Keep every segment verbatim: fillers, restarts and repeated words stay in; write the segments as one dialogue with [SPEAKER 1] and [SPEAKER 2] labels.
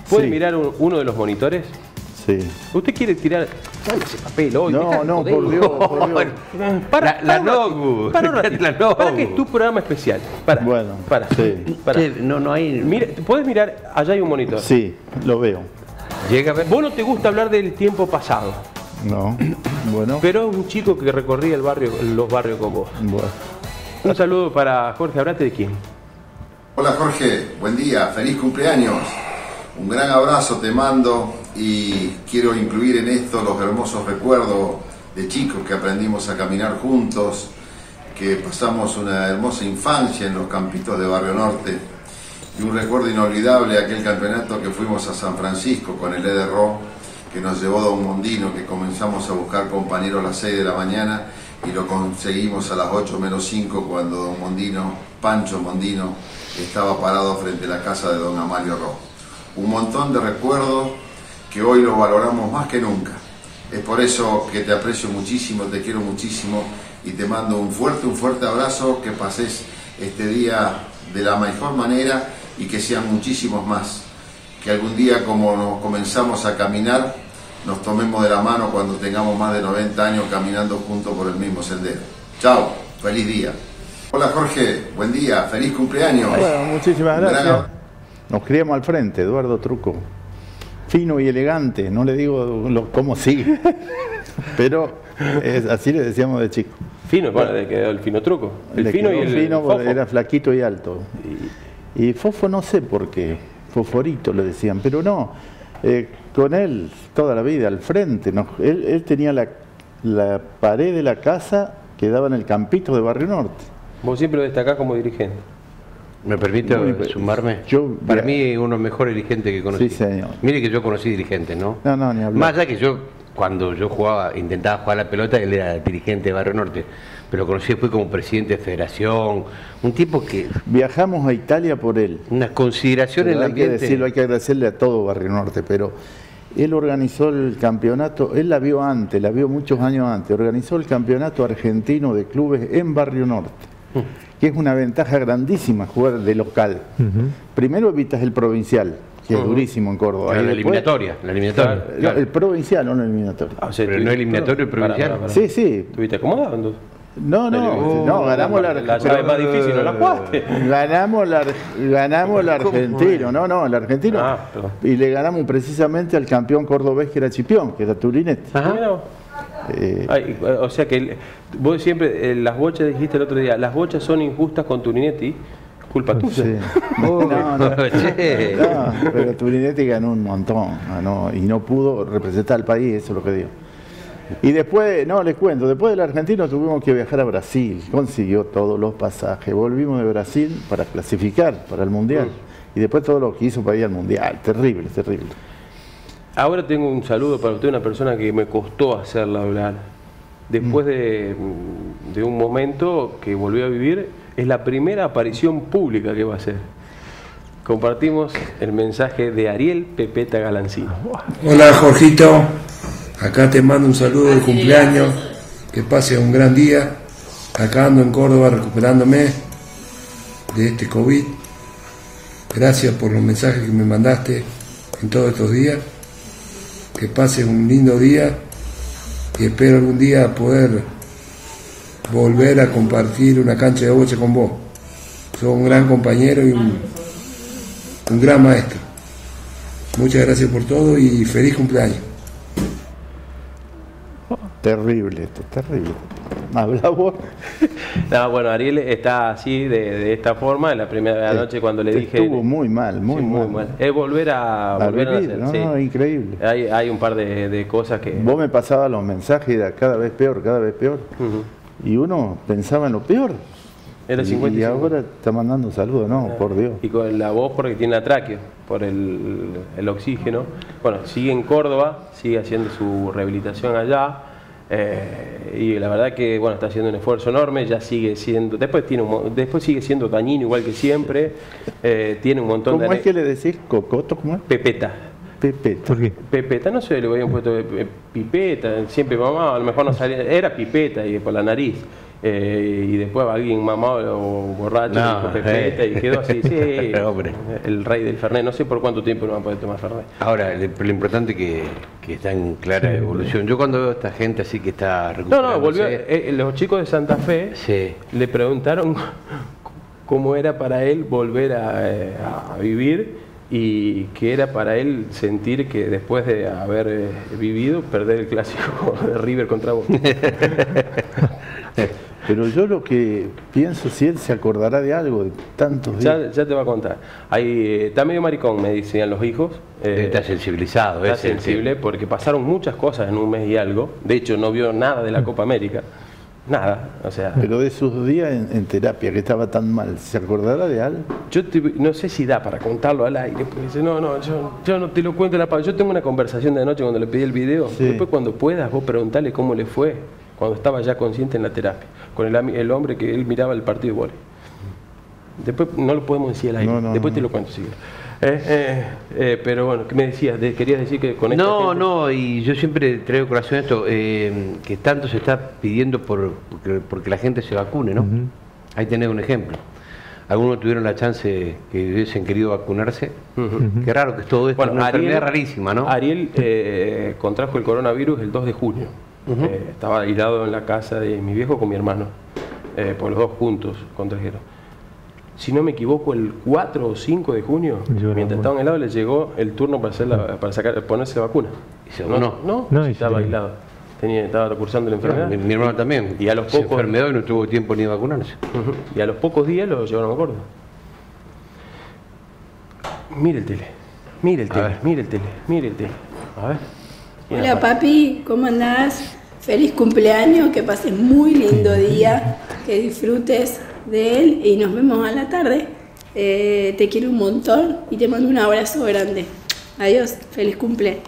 [SPEAKER 1] ¿Puede
[SPEAKER 2] Sí.
[SPEAKER 1] mirar un- uno de los monitores?
[SPEAKER 2] Sí.
[SPEAKER 1] ¿Usted quiere tirar dame ese papel hoy?
[SPEAKER 2] No,
[SPEAKER 1] deja de
[SPEAKER 2] no,
[SPEAKER 1] joder.
[SPEAKER 2] por Dios, por Dios.
[SPEAKER 1] Para,
[SPEAKER 3] La- la
[SPEAKER 1] para un ratito,
[SPEAKER 3] notebook.
[SPEAKER 1] para un ratito.
[SPEAKER 3] La notebook.
[SPEAKER 1] Para que es tu programa especial. Para,
[SPEAKER 2] Bueno,
[SPEAKER 1] para,
[SPEAKER 2] sí.
[SPEAKER 1] para.
[SPEAKER 3] Che, no, no hay...
[SPEAKER 1] Mira, ¿podés mirar? Allá hay un monitor.
[SPEAKER 2] Sí, lo veo.
[SPEAKER 3] Llega a ver...
[SPEAKER 1] Vos no te gusta hablar del tiempo pasado,
[SPEAKER 2] No. Bueno.
[SPEAKER 1] pero es un chico que recorría el barrio, los barrios con vos.
[SPEAKER 2] Bueno.
[SPEAKER 1] Un saludo para Jorge Abrate, ¿de quién?
[SPEAKER 4] Hola Jorge, buen día, feliz cumpleaños. Un gran abrazo te mando y quiero incluir en esto los hermosos recuerdos de chicos que aprendimos a caminar juntos, que pasamos una hermosa infancia en los campitos de Barrio Norte y un recuerdo inolvidable aquel campeonato que fuimos a San Francisco con el E D R O, que nos llevó Don Mondino, que comenzamos a buscar compañeros a las seis de la mañana y lo conseguimos a las ocho menos cinco cuando Don Mondino, Pancho Mondino, estaba parado frente a la casa de Don Amalio Ro. Un montón de recuerdos que hoy lo valoramos más que nunca. Es por eso que te aprecio muchísimo, te quiero muchísimo y te mando un fuerte, un fuerte abrazo, que pases este día de la mejor manera y que sean muchísimos más. Que algún día, como nos comenzamos a caminar, nos tomemos de la mano cuando tengamos más de noventa años caminando juntos por el mismo sendero. Chao, feliz día. Hola Jorge, buen día, feliz cumpleaños.
[SPEAKER 2] Bueno, muchísimas
[SPEAKER 4] Un gran
[SPEAKER 2] gracias.
[SPEAKER 4] abrazo.
[SPEAKER 2] Nos criamos al frente, Eduardo Truco. Fino y elegante, no le digo lo, cómo sigue. Pero es, así le decíamos de chico.
[SPEAKER 1] Fino, bueno, le quedó el fino truco. El
[SPEAKER 2] Le
[SPEAKER 1] fino y
[SPEAKER 2] quedó
[SPEAKER 1] el
[SPEAKER 2] fino porque
[SPEAKER 1] fofo.
[SPEAKER 2] era flaquito y alto. Y, y Fofo no sé por qué, Foforito le decían, pero no, eh, con él toda la vida al frente. Nos- él, él tenía la, la pared de la casa que daba en el campito de Barrio Norte.
[SPEAKER 1] Vos siempre lo destacás como dirigente.
[SPEAKER 3] ¿Me permite
[SPEAKER 2] Muy bien.
[SPEAKER 3] sumarme?
[SPEAKER 2] Yo-
[SPEAKER 3] Para
[SPEAKER 2] mira-
[SPEAKER 3] mí, uno de los mejores dirigentes que conocí.
[SPEAKER 2] Sí, señor.
[SPEAKER 3] Mire que yo conocí dirigentes, ¿no?
[SPEAKER 2] No, no, ni hablar.
[SPEAKER 3] Más allá que yo, cuando yo jugaba, intentaba jugar la pelota, él era dirigente de Barrio Norte. Pero lo conocí después como presidente de federación. Un tipo que...
[SPEAKER 2] Viajamos a Italia por él.
[SPEAKER 3] Una consideración en
[SPEAKER 2] Pero
[SPEAKER 3] el
[SPEAKER 2] hay que
[SPEAKER 3] ambiente...
[SPEAKER 2] decirlo, hay que agradecerle a todo Barrio Norte, pero él organizó el campeonato, él la vio antes, la vio muchos años antes, organizó el campeonato argentino de clubes en Barrio Norte, que es una ventaja grandísima jugar de local. Primero evitas el provincial, que es durísimo en Córdoba.
[SPEAKER 3] Pero
[SPEAKER 2] y
[SPEAKER 3] la
[SPEAKER 2] después-
[SPEAKER 3] eliminatoria, la eliminatoria.
[SPEAKER 2] No,
[SPEAKER 3] claro.
[SPEAKER 2] el provincial, no el eliminatorio.
[SPEAKER 1] Ah, o sea,
[SPEAKER 3] Pero
[SPEAKER 1] tú-
[SPEAKER 3] no eliminatorio el
[SPEAKER 1] Pará,
[SPEAKER 3] provincial.
[SPEAKER 1] pará, pará.
[SPEAKER 2] Sí, sí.
[SPEAKER 1] ¿Estuviste acomodado? entonces?
[SPEAKER 2] No, no,
[SPEAKER 1] Uh,
[SPEAKER 2] no, ganamos la,
[SPEAKER 1] la llave más difícil, ¿no la jugaste?
[SPEAKER 2] Ganamos la, ganamos el argentino, no, no, el argentino.
[SPEAKER 1] Ah, perdón.
[SPEAKER 2] Y le ganamos precisamente al campeón cordobés que era Chipión, que era Turinete.
[SPEAKER 1] Ajá. Mira vos.
[SPEAKER 2] Eh,
[SPEAKER 1] Ay, o sea que el- vos siempre, eh, las bochas dijiste el otro día, las bochas son injustas con Turinetti, culpa tuya.
[SPEAKER 2] sí. No, no,
[SPEAKER 3] Che.
[SPEAKER 2] no, pero Turinetti ganó un montón ganó, y no pudo representar al país, eso es lo que digo. Y después, no, les cuento, después del argentino tuvimos que viajar a Brasil, consiguió todos los pasajes, volvimos de Brasil para clasificar para el Mundial. Y después todo lo que hizo para ir al Mundial, terrible, terrible.
[SPEAKER 1] Ahora tengo un saludo para usted, una persona que me costó hacerla hablar. Después de, de un momento que volvió a vivir, es la primera aparición pública que va a hacer. Compartimos el mensaje de Ariel Pepeta Galancino.
[SPEAKER 5] Hola Jorgito, acá te mando un saludo de cumpleaños, que pases un gran día. Acá ando en Córdoba recuperándome de este COVID. Gracias por los mensajes que me mandaste en todos estos días. Que pases un lindo día y espero algún día poder volver a compartir una cancha de bocha con vos. Sos un gran compañero y un, un gran maestro. Muchas gracias por todo y feliz cumpleaños.
[SPEAKER 2] Terrible esto, terrible. Habla vos.
[SPEAKER 1] No, bueno, Ariel está así, de, de esta forma, en la primera de la noche cuando le dije...
[SPEAKER 2] Estuvo muy mal, muy,
[SPEAKER 1] Sí, muy
[SPEAKER 2] mal.
[SPEAKER 1] mal. Es volver a,
[SPEAKER 2] A
[SPEAKER 1] volver a
[SPEAKER 2] vivir,
[SPEAKER 1] nacer,
[SPEAKER 2] no,
[SPEAKER 1] sí.
[SPEAKER 2] no, increíble.
[SPEAKER 1] Hay, hay un par de, de cosas que...
[SPEAKER 2] Vos me pasabas los mensajes y era cada vez peor, cada vez peor.
[SPEAKER 1] Ujú.
[SPEAKER 2] Y uno pensaba en lo peor.
[SPEAKER 1] Era
[SPEAKER 2] Y-
[SPEAKER 1] cincuenta y
[SPEAKER 2] y
[SPEAKER 1] cinco.
[SPEAKER 2] ahora está mandando saludos, no, por Dios.
[SPEAKER 1] Y con la voz porque tiene atraqueo, por el, el oxígeno. Bueno, sigue en Córdoba, sigue haciendo su rehabilitación allá. eh, y la verdad que bueno, está haciendo un esfuerzo enorme, ya sigue siendo, después tiene un mo- después sigue siendo dañino igual que siempre, eh, tiene un montón
[SPEAKER 2] ¿Cómo
[SPEAKER 1] de
[SPEAKER 2] es que le decís cocoto? ¿Cómo es?
[SPEAKER 1] Pepeta.
[SPEAKER 2] Pepeta.
[SPEAKER 1] Pepeta, no sé, le habían puesto eh, pipeta, siempre mamá, a lo mejor no salía, era pipeta y por la nariz. Eh, y después alguien mamado o borracho
[SPEAKER 3] No,
[SPEAKER 1] dijo Pepeta
[SPEAKER 3] eh.
[SPEAKER 1] y quedó así, sí,
[SPEAKER 3] Hombre.
[SPEAKER 1] el rey del Fernet. No sé por cuánto tiempo no va a poder tomar Fernet.
[SPEAKER 3] Ahora, lo, lo importante es que, que está en clara
[SPEAKER 6] Sí.
[SPEAKER 3] evolución. Yo cuando veo a esta gente así que está
[SPEAKER 1] No,
[SPEAKER 3] recuperándose...
[SPEAKER 1] no, volvió. eh, los chicos de Santa Fe
[SPEAKER 3] Sí.
[SPEAKER 1] le preguntaron cómo era para él volver a, eh, a vivir y que era para él sentir que después de haber eh, vivido, perder el clásico de River contra Boca.
[SPEAKER 2] Pero yo lo que pienso, si él se acordará de algo, de tantos días.
[SPEAKER 1] Ya, ya te va a contar. Ahí, eh, está medio maricón, me decían los hijos. Eh,
[SPEAKER 3] Está sensibilizado.
[SPEAKER 1] está
[SPEAKER 3] ese,
[SPEAKER 1] sensible porque pasaron muchas cosas en un mes y algo. De hecho, no vio nada de la Copa América. Nada. O sea,
[SPEAKER 2] Pero de sus días en, en terapia, que estaba tan mal, ¿se acordará de algo?
[SPEAKER 1] yo te- no sé si da para contarlo al aire. Porque dice, no, no, yo, yo no te lo cuento en la pa- Yo tengo una conversación de anoche cuando le pedí el video.
[SPEAKER 2] Sí.
[SPEAKER 1] Después, cuando puedas, vos preguntale cómo le fue cuando estaba ya consciente en la terapia. Con el, ami- el hombre que él miraba el partido de vóley. Después no lo podemos decir al aire.
[SPEAKER 2] No, no,
[SPEAKER 1] Después
[SPEAKER 2] no.
[SPEAKER 1] te lo cuento, si quieres. Eh, eh, eh, pero bueno, ¿qué me decías? De- ¿Querías decir que con esta
[SPEAKER 3] No,
[SPEAKER 1] gente-
[SPEAKER 3] no, y yo siempre traigo a colación esto, eh, que tanto se está pidiendo por porque, porque la gente se vacune, ¿no?
[SPEAKER 6] Ujú.
[SPEAKER 3] Ahí tenés un ejemplo. Algunos tuvieron la chance que hubiesen querido vacunarse.
[SPEAKER 1] Ujú.
[SPEAKER 3] Qué raro que es todo esto,
[SPEAKER 1] Bueno,
[SPEAKER 3] una
[SPEAKER 1] Ariel-
[SPEAKER 3] enfermedad rarísima, ¿no?
[SPEAKER 1] Ariel eh, contrajo el coronavirus el dos de junio.
[SPEAKER 3] Ujú.
[SPEAKER 1] Eh, estaba aislado en la casa de mi viejo con mi hermano. Eh, por los dos juntos contrajeron. Si no me equivoco, el cuatro o cinco de junio,
[SPEAKER 6] Llegó la
[SPEAKER 1] mientras
[SPEAKER 6] vacuna.
[SPEAKER 1] estaba en el lado, le llegó el turno para, hacer la- para sacar, ponerse la vacuna.
[SPEAKER 3] Y se
[SPEAKER 1] no,
[SPEAKER 3] vacunó.
[SPEAKER 1] no,
[SPEAKER 6] No,
[SPEAKER 1] sí
[SPEAKER 6] y
[SPEAKER 1] estaba
[SPEAKER 6] se-
[SPEAKER 1] aislado. Tenía, estaba cursando la enfermedad.
[SPEAKER 3] Mi, mi hermano también.
[SPEAKER 1] Y a los
[SPEAKER 3] se
[SPEAKER 1] pocos-
[SPEAKER 3] enfermedad y no tuvo tiempo ni de vacunarse.
[SPEAKER 1] Ujú. Y a los pocos días lo llevaron a Córdoba. Mire el tele, mire el
[SPEAKER 3] A
[SPEAKER 1] tele,
[SPEAKER 3] ver.
[SPEAKER 1] mire el tele, mire el tele. A ver. ¿Quién
[SPEAKER 7] Hola
[SPEAKER 1] aparece?
[SPEAKER 7] papi, ¿cómo andás? Feliz cumpleaños, que pases muy lindo día, que disfrutes de él y nos vemos a la tarde. Eh, te quiero un montón y te mando un abrazo grande. Adiós, feliz cumple.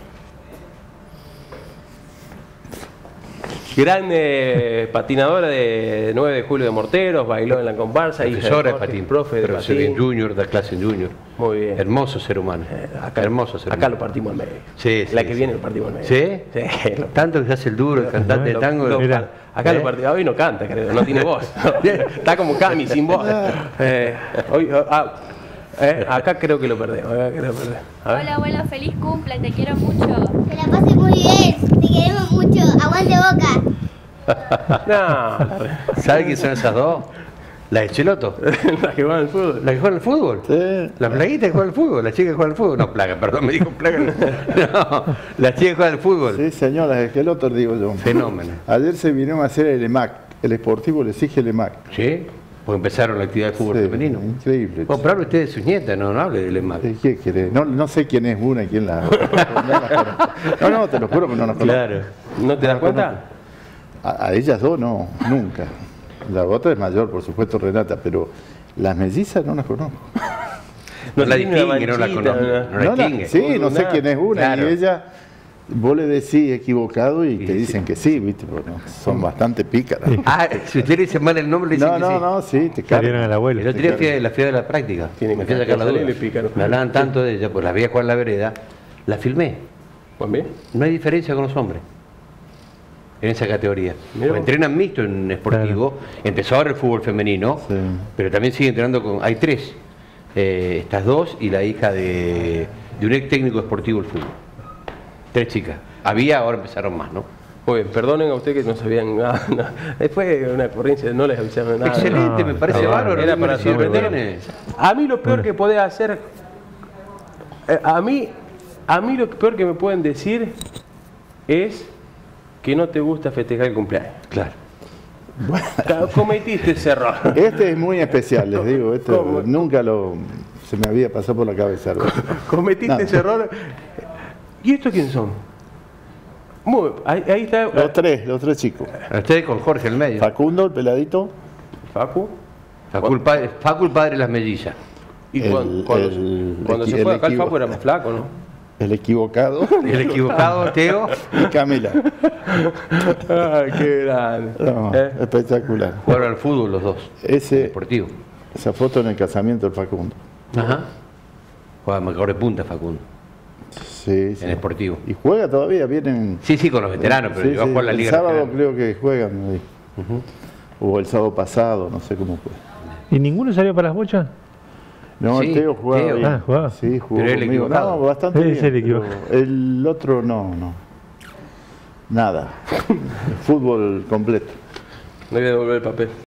[SPEAKER 1] Grande patinadora de nueve de julio de Morteros, bailó en la comparsa, hija
[SPEAKER 3] Profesora de
[SPEAKER 1] Jorge,
[SPEAKER 3] patín.
[SPEAKER 1] profe de
[SPEAKER 3] profesor
[SPEAKER 1] patín.
[SPEAKER 3] en junior, da clase en junior.
[SPEAKER 1] Muy bien.
[SPEAKER 3] Hermoso ser humano.
[SPEAKER 1] Eh, acá,
[SPEAKER 3] Hermoso ser
[SPEAKER 1] acá
[SPEAKER 3] humano.
[SPEAKER 1] lo partimos al medio.
[SPEAKER 3] Sí, sí,
[SPEAKER 1] La que
[SPEAKER 3] sí.
[SPEAKER 1] viene lo partimos al medio.
[SPEAKER 3] ¿Sí?
[SPEAKER 1] Sí. lo-
[SPEAKER 3] Tanto que se hace el duro, el cantante de
[SPEAKER 1] lo-
[SPEAKER 3] tango.
[SPEAKER 1] lo-
[SPEAKER 6] Mira.
[SPEAKER 1] acá
[SPEAKER 3] ¿Eh?
[SPEAKER 1] lo partimos. Hoy no canta, creo, no tiene voz. Está como Cami, sin voz. Eh, hoy, ah, eh, acá creo que lo perdemos. Acá creo que lo perdemos. A ver.
[SPEAKER 8] Hola abuelo, feliz cumple, te quiero mucho.
[SPEAKER 9] Que la pases muy bien, te queremos mucho, aguante Boca.
[SPEAKER 1] No, la,
[SPEAKER 3] ¿Sabe quién son esas dos? La de Cheloto.
[SPEAKER 1] la que va al fútbol.
[SPEAKER 3] La que juega al fútbol.
[SPEAKER 2] Sí.
[SPEAKER 3] La plaguita que juega al fútbol, la chica que juega al fútbol. No, plaga, perdón, me dijo plaga. No, la chica que juega al fútbol.
[SPEAKER 2] Sí, señora, es que el otro digo yo.
[SPEAKER 3] Fenómeno.
[SPEAKER 2] Ayer se vinieron a hacer el EMAC, el Esportivo le exige el EMAC.
[SPEAKER 3] ¿Sí? Porque empezaron la actividad de fútbol
[SPEAKER 2] Sí,
[SPEAKER 3] femenino.
[SPEAKER 2] increíble.
[SPEAKER 3] Bueno, pero hable usted de sus nietas, no, no hable del EMAC.
[SPEAKER 2] Eh, ¿Qué querés? No, no sé quién es una y quién la otra. No, las conozco. no, no, te lo juro que no las conozco.
[SPEAKER 3] Claro.
[SPEAKER 1] ¿No te das cuenta?
[SPEAKER 2] A, a ellas dos no, nunca. La otra es mayor, por supuesto, Renata, pero las mellizas no las conozco.
[SPEAKER 3] No la
[SPEAKER 1] tiene una
[SPEAKER 3] distingue, no la
[SPEAKER 1] manchita,
[SPEAKER 3] conoce.
[SPEAKER 1] una-
[SPEAKER 3] No la
[SPEAKER 2] No la-
[SPEAKER 3] distingue.
[SPEAKER 2] sí, no sé
[SPEAKER 1] Nada.
[SPEAKER 2] quién es una.
[SPEAKER 3] Claro.
[SPEAKER 2] Y ella, vos le decís equivocado y,
[SPEAKER 3] Y
[SPEAKER 2] te
[SPEAKER 3] sí.
[SPEAKER 2] dicen que sí, ¿viste? Porque son bastante pícaras.
[SPEAKER 3] Ah, si usted le dice mal el nombre, le dicen
[SPEAKER 2] No,
[SPEAKER 3] que
[SPEAKER 2] no,
[SPEAKER 3] sí.
[SPEAKER 2] no, sí, te
[SPEAKER 6] Salieron
[SPEAKER 2] cargan.
[SPEAKER 6] al abuelo.
[SPEAKER 3] El otro día fui a la fiesta de la práctica.
[SPEAKER 1] Tiene
[SPEAKER 3] me
[SPEAKER 1] que
[SPEAKER 3] fui a sacar la
[SPEAKER 1] salir
[SPEAKER 3] duda.
[SPEAKER 1] y pícaro.
[SPEAKER 3] Me hablaban tanto de ella, pues la veía jugar en la vereda. La filmé.
[SPEAKER 1] Pues bien.
[SPEAKER 3] No hay diferencia con los hombres en esa categoría.
[SPEAKER 1] Mirá vos.
[SPEAKER 3] Entrenan mixto en esportivo. Empezó ahora el fútbol femenino,
[SPEAKER 2] Sí.
[SPEAKER 3] pero también sigue entrenando con. Hay tres. Eh, estas dos y la hija de, de un ex técnico deportivo del fútbol. Tres chicas. Había, ahora empezaron más, ¿no?
[SPEAKER 1] Muy bien, perdonen a ustedes que no sabían nada. nada. Después una ocurrencia, no les avisaron nada.
[SPEAKER 3] Excelente,
[SPEAKER 6] No,
[SPEAKER 3] me parece
[SPEAKER 6] está
[SPEAKER 3] bárbaro.
[SPEAKER 1] Era
[SPEAKER 3] no
[SPEAKER 1] para
[SPEAKER 3] me decía,
[SPEAKER 1] sorprender.
[SPEAKER 3] "Bertone".
[SPEAKER 1] A mí lo peor que podés hacer, eh, a mí, a mí lo peor que me pueden decir es que no te gusta festejar el cumpleaños.
[SPEAKER 3] Claro.
[SPEAKER 1] Ca- Cometiste ese error.
[SPEAKER 2] Este es muy especial, les digo. Este
[SPEAKER 1] ¿Cómo?
[SPEAKER 2] nunca lo se me había pasado por la cabeza. algo.
[SPEAKER 1] Cometiste
[SPEAKER 2] No.
[SPEAKER 1] ese error. ¿Y estos quiénes son? Muy, ahí, ahí está.
[SPEAKER 2] Los tres, los tres chicos.
[SPEAKER 3] Ustedes con Jorge en el medio.
[SPEAKER 2] Facundo, el peladito.
[SPEAKER 1] Facu.
[SPEAKER 3] Facu el padre, Facu el padre de las mellizas.
[SPEAKER 1] Y
[SPEAKER 2] El-
[SPEAKER 1] cuando, cuando,
[SPEAKER 2] el-
[SPEAKER 1] cuando
[SPEAKER 2] el
[SPEAKER 1] se fue acá el
[SPEAKER 2] equivo-
[SPEAKER 1] Facu era más flaco, ¿no?
[SPEAKER 2] El equivocado
[SPEAKER 3] El equivocado, Teo.
[SPEAKER 2] y Camila.
[SPEAKER 1] Ay, qué grande.
[SPEAKER 2] No,
[SPEAKER 1] ¿Eh?
[SPEAKER 2] espectacular.
[SPEAKER 3] Jugaron al fútbol los dos.
[SPEAKER 2] Ese,
[SPEAKER 3] Deportivo.
[SPEAKER 2] esa foto en el casamiento del Facundo.
[SPEAKER 3] Ajá. Juega mejor de punta Facundo.
[SPEAKER 2] Sí, sí.
[SPEAKER 3] En Esportivo.
[SPEAKER 2] Y juega todavía, vienen.
[SPEAKER 3] Sí, sí, con los veteranos, pero
[SPEAKER 2] Sí,
[SPEAKER 3] llegó a
[SPEAKER 2] sí,
[SPEAKER 3] jugar la
[SPEAKER 2] el
[SPEAKER 3] Liga
[SPEAKER 2] sábado
[SPEAKER 3] Nacional.
[SPEAKER 2] creo que juegan ahí. o el sábado pasado, no sé cómo fue.
[SPEAKER 6] ¿Y ninguno salió para las bochas?
[SPEAKER 2] No,
[SPEAKER 3] Sí,
[SPEAKER 2] el Teo jugaba
[SPEAKER 3] Teo.
[SPEAKER 2] bien.
[SPEAKER 6] Ah, jugaba.
[SPEAKER 2] Sí, jugó
[SPEAKER 3] Pero él
[SPEAKER 2] conmigo.
[SPEAKER 3] equivocado.
[SPEAKER 2] No, bastante
[SPEAKER 6] Sí,
[SPEAKER 2] bien.
[SPEAKER 6] es el
[SPEAKER 2] pero
[SPEAKER 6] equivocado.
[SPEAKER 2] el otro no, no. Nada. Fútbol completo.
[SPEAKER 1] No voy a devolver el papel.